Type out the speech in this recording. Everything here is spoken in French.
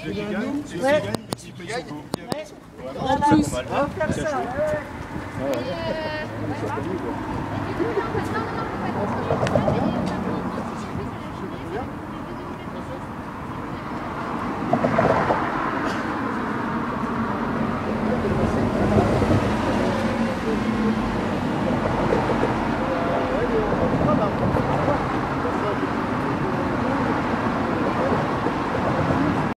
Celui qui gagne, celui qui Ouais. gagne, il paye son coup. En plus, on va faire ça. Et du coup, là, en fait, non, non, non, faut pas être